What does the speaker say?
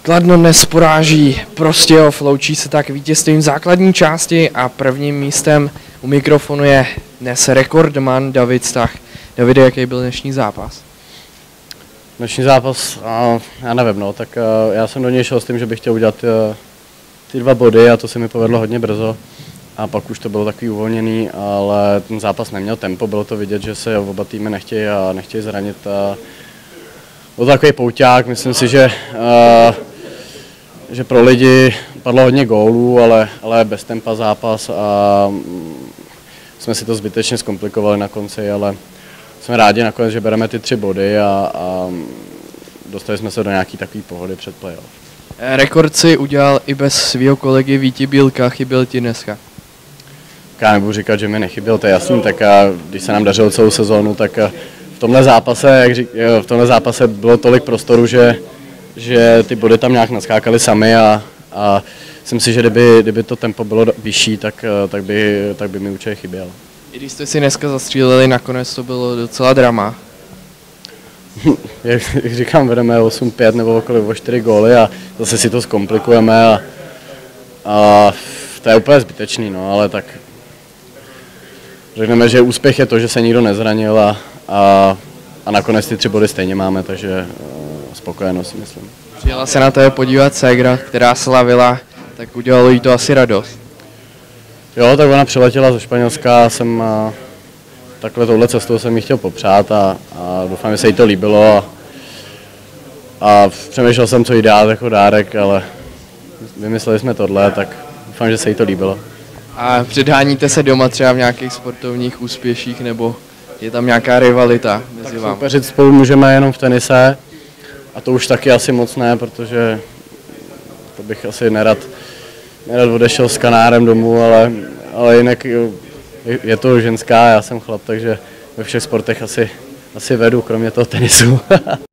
Kladno dnes poráží Prostějov, loučí se tak vítězstvím v základní části a prvním místem u mikrofonu je dnes rekordman David Stach. Davide, jaký byl dnešní zápas? Dnešní zápas, já nevím, no, tak já jsem do něj šel s tím, že bych chtěl udělat ty 2 body a to se mi povedlo hodně brzo. A pak už to bylo takový uvolněný, ale ten zápas neměl tempo, bylo to vidět, že se oba týmy nechtějí zranit. Byl to takový pouťák, myslím si, že pro lidi padlo hodně gólů, ale bez tempa zápas a jsme si to zbytečně zkomplikovali na konci, ale jsme rádi nakonec, že bereme ty 3 body a dostali jsme se do nějaký takový pohody před playoff. Rekord si udělal i bez svého kolegy Víti Bílka, chyběl ti dneska? Já nebudu říkat, že mi nechyběl, to je jasný, tak když se nám dařilo celou sezónu, tak v tomhle zápase bylo tolik prostoru, že ty body tam nějak naskákaly sami a myslím si, že kdyby to tempo bylo vyšší, tak by mi určitě chyběl. I když jste si dneska zastříleli, nakonec to bylo docela drama. Jak říkám, vedeme 8-5 nebo o 4 góly a zase si to zkomplikujeme a to je úplně zbytečný, no, ale tak řekneme, že úspěch je to, že se nikdo nezranil a nakonec ty 3 body stejně máme, takže spokojenost si myslím. Přijela se na tebe podívat ségra, která slavila, tak udělalo jí to asi radost. Jo, tak ona přiletěla ze Španělska, takhle touhle cestou jsem jí chtěl popřát a doufám, že se jí to líbilo a přemýšlel jsem, co jí dát jako dárek, ale vymysleli jsme tohle, tak doufám, že se jí to líbilo. A předháníte se doma třeba v nějakých sportovních úspěších, nebo je tam nějaká rivalita mezi vámi? Soupeřit spolu můžeme jenom v tenise a to už taky asi moc ne, protože to bych asi nerad odešel s kanárem domů, ale jinak je to ženská, já jsem chlap, takže ve všech sportech asi vedu, kromě toho tenisu.